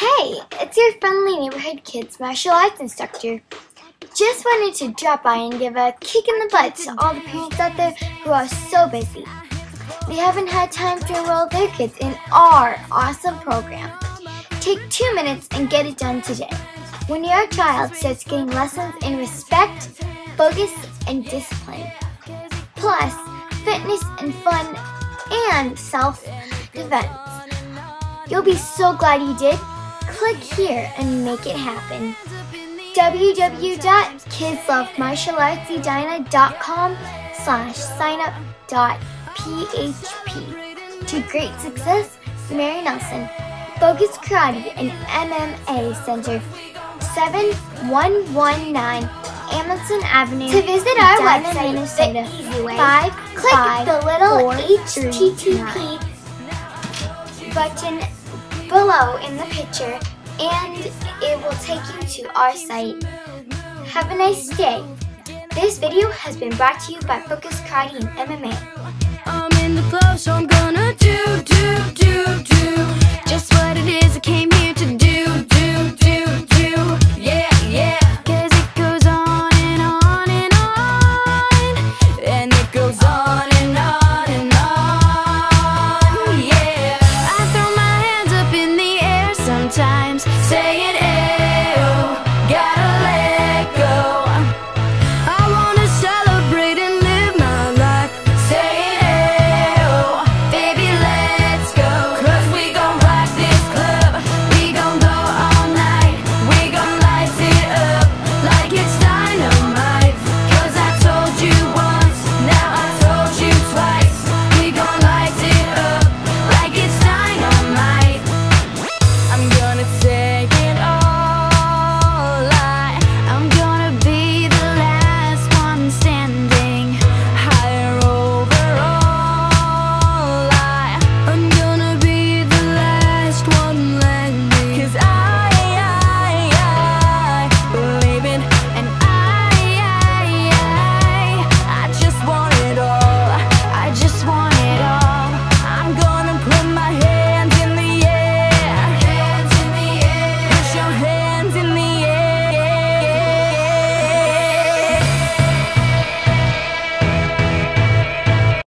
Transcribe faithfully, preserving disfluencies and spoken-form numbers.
Hey, it's your friendly neighborhood kids martial arts instructor. Just wanted to drop by and give a kick in the butt to all the parents out there who are so busy. They haven't had time to enroll their kids in our awesome program. Take two minutes and get it done today. When your child starts getting lessons in respect, focus, and discipline, plus fitness and fun and self-defense, you'll be so glad you did. Click here and make it happen. w w w dot kids love martial arts edina dot com slash signup dot p h p. To great success, Mary Nelson, Focus Karate and M M A Center, seven one one nine Amundsen Avenue. To visit our Edina, website, Minnesota, the easy way, five, click five, the little four, H T T P three, button below in the picture, and it will take you to our site. Have a nice day. This video has been brought to you by Focus Karate and M M A. I'm in the flow, so I'm gonna do, do, do, do just what it is I came here to do, do, do, do. Yeah, yeah. Cause it goes on and on and on, and it goes on and on and on. Yeah. I throw my hands up in the air sometimes, say